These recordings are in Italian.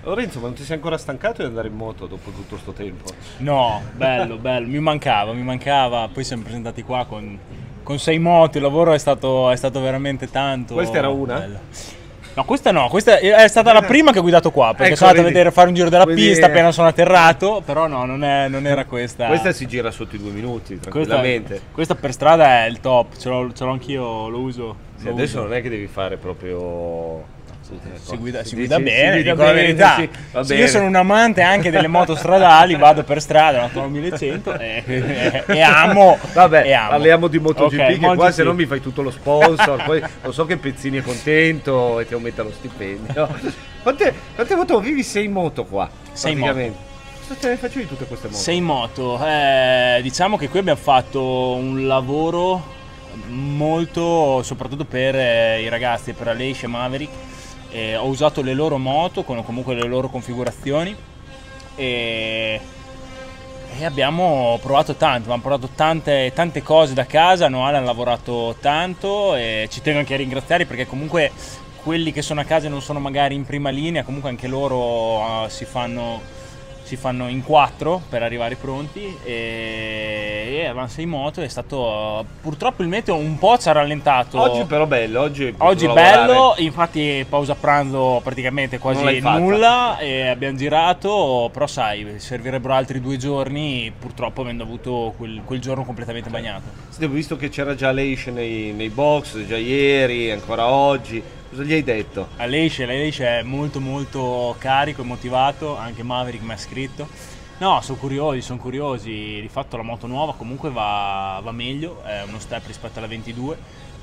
Lorenzo, ma non ti sei ancora stancato di andare in moto dopo tutto questo tempo? No, bello, bello, mi mancava. Poi siamo presentati qua con 6 moto, il lavoro è stato veramente tanto. Questa era una? Bello. No, questa no, questa è stata la prima che ho guidato qua, perché Ecco, sono andato a vedi. vedere fare un giro della Quindi- pista appena sono atterrato, però no, non era questa. Questa si gira sotto i 2 minuti, tranquillamente. Questa per strada è il top, ce l'ho anch'io, lo uso. Sì, adesso non è che devi fare proprio... Si guida Si bene, guida dico la bene, verità. sì, va Sì, bene. io sono un amante anche delle moto stradali, vado per strada, una Toro 1100 e amo. Vabbè, e amo. parliamo di MotoGP, Ok, che qua MotoGP. se no mi fai tutto lo sponsor, poi lo so che Pezzini è contento e ti aumenta lo stipendio. Quante moto vivi? 6 moto qua? 6 praticamente. Cosa te ne facevi tutte queste moto? 6 moto, diciamo che qui abbiamo fatto un lavoro molto, soprattutto per i ragazzi, per Aleix e Maverick. Ho usato le loro moto con comunque le loro configurazioni e abbiamo provato tanto, abbiamo provato tante cose da casa. Noale ha lavorato tanto e ci tengo anche a ringraziare, perché comunque quelli che sono a casa e non sono magari in prima linea, comunque anche loro si fanno in 4 per arrivare pronti e avanza in moto. È stato, purtroppo il meteo un po' ci ha rallentato. Oggi però bello, oggi Oggi bello, infatti pausa pranzo praticamente Non l'hai quasi fatta. nulla e abbiamo girato, però sai, servirebbero altri 2 giorni, purtroppo avendo avuto quel giorno completamente bagnato. Ho visto che c'era già Leish nei box, già ieri, ancora oggi. Cosa gli hai detto? Aleix è molto carico e motivato, anche Maverick mi ha scritto. No, sono curiosi, di fatto la moto nuova comunque va meglio, è uno step rispetto alla 22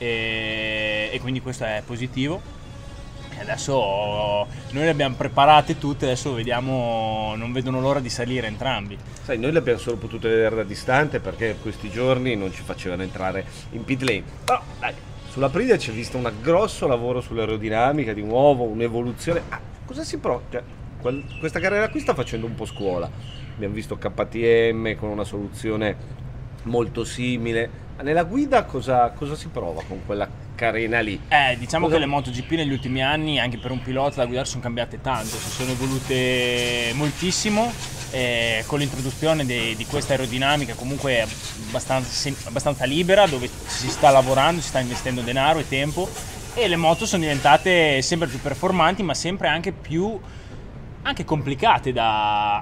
e quindi questo è positivo. E adesso noi le abbiamo preparate tutte, adesso vediamo, non vedono l'ora di salire entrambi. Sai, noi le abbiamo solo potute vedere da distante perché questi giorni non ci facevano entrare in pit lane. Però dai, sulla Aprilia c'è visto un grosso lavoro sull'aerodinamica, di nuovo, un'evoluzione. Cosa si prova? Cioè, questa carriera qui sta facendo un po' scuola. Abbiamo visto KTM con una soluzione molto simile. Ma nella guida cosa si prova con quella carena lì? Diciamo che le MotoGP negli ultimi anni, anche per un pilota da guidare, sono cambiate tanto, si sono evolute moltissimo, con l'introduzione di questa aerodinamica comunque abbastanza libera, dove si sta lavorando, si sta investendo denaro e tempo, e le moto sono diventate sempre più performanti, ma sempre anche più complicate da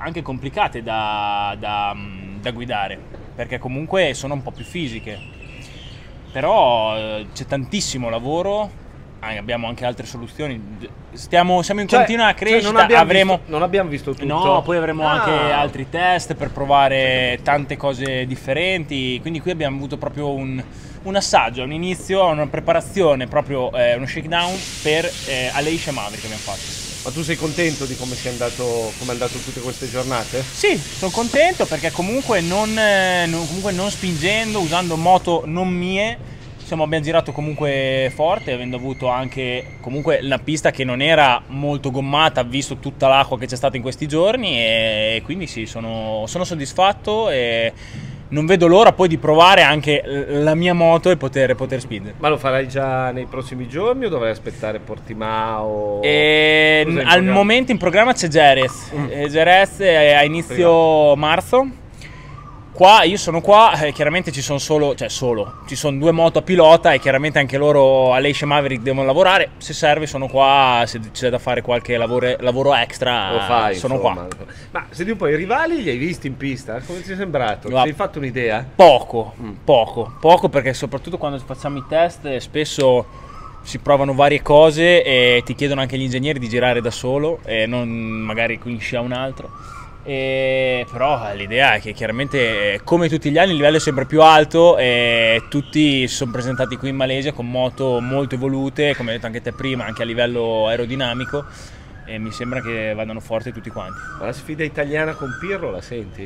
guidare, perché comunque sono un po' più fisiche. Però c'è tantissimo lavoro, abbiamo anche altre soluzioni, siamo in continua crescita. Non abbiamo visto tutto. No, poi avremo anche altri test per provare tante cose differenti, quindi qui abbiamo avuto proprio un assaggio, un inizio, una preparazione, proprio uno shakedown per Aleix e Maverick che abbiamo fatto. Ma tu sei contento di come è andato tutte queste giornate? Sì, sono contento perché comunque non spingendo, usando moto non mie, abbiamo girato comunque forte, avendo avuto anche comunque la pista che non era molto gommata, visto tutta l'acqua che c'è stata in questi giorni, e quindi sì, sono soddisfatto e non vedo l'ora poi di provare anche la mia moto e poter spingere. Ma lo farai già nei prossimi giorni o dovrai aspettare Portimao? Al momento in programma c'è Jerez. Jerez è a inizio marzo. Qua io sono qua, chiaramente ci sono ci sono 2 moto a pilota e chiaramente anche loro, Aleix e Maverick, devono lavorare. Se serve sono qua, se c'è da fare qualche lavoro extra Lo fai, sono insomma. qua. Ma senti un po', i rivali li hai visti in pista? Come ti è sembrato? Ti hai fatto un'idea? Poco, perché soprattutto quando facciamo i test spesso si provano varie cose e ti chiedono anche gli ingegneri di girare da solo e non magari qui in scia un altro. Però l'idea è che chiaramente, come tutti gli anni, il livello è sempre più alto e tutti si sono presentati qui in Malesia con moto molto evolute, come hai detto anche te prima, anche a livello aerodinamico, e mi sembra che vadano forte tutti quanti. Ma la sfida italiana con Pirro la senti?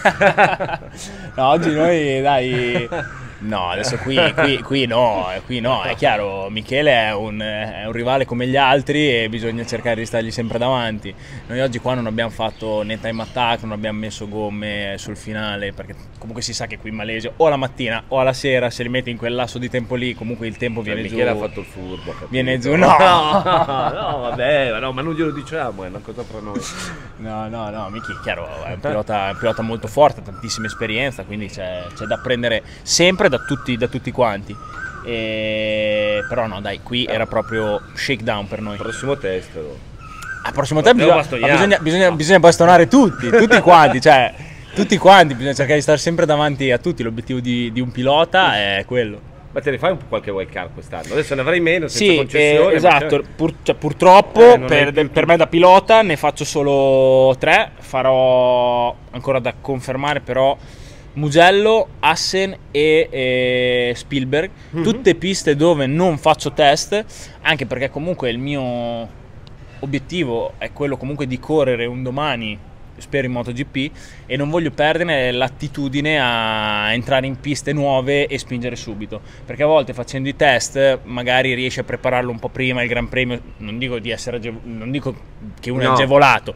No, oggi noi dai. No, adesso qui no, è chiaro, Michele è un rivale come gli altri e bisogna cercare di stargli sempre davanti. Noi oggi qua non abbiamo fatto né time attack, non abbiamo messo gomme sul finale, perché comunque si sa che qui in Malesia o la mattina o alla sera, se li metti in quel lasso di tempo lì, comunque il tempo viene giù. Michele ha fatto il furbo, capito? Viene giù, no! No, vabbè, no, ma non glielo diciamo, è una cosa tra noi. No, Michi, chiaro, è un pilota molto forte, ha tantissima esperienza, quindi c'è da apprendere sempre da tutti quanti. Però no, dai, qui era proprio shakedown per noi. Prossimo test. Al prossimo tempo bisogna bastonare tutti quanti, cioè tutti quanti, bisogna cercare di stare sempre davanti a tutti. L'obiettivo di un pilota è quello. Ma te ne fai qualche wild card quest'anno? Adesso ne avrai meno, senza concessione. Esatto, purtroppo per me da pilota ne faccio solo 3, farò ancora da confermare però Mugello, Assen e Spielberg, tutte piste dove non faccio test, anche perché comunque il mio obiettivo è quello comunque di correre un domani, spero in MotoGP, e non voglio perdere l'attitudine a entrare in piste nuove e spingere subito, perché a volte facendo i test magari riesci a prepararlo un po' prima il Gran Premio. Non dico di essere non dico che uno è agevolato,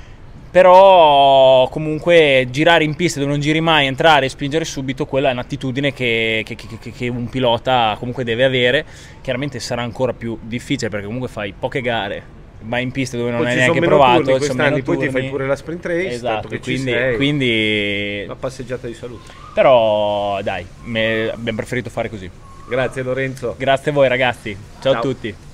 però comunque girare in pista dove non giri mai, entrare e spingere subito, quella è un'attitudine che un pilota comunque deve avere. Chiaramente sarà ancora più difficile perché comunque fai poche gare, vai in piste dove non hai neanche provato, poi ti fai pure la sprint race, esatto, che quindi una passeggiata di salute. Però dai, abbiamo preferito fare così. Grazie Lorenzo. Grazie a voi ragazzi, ciao a tutti.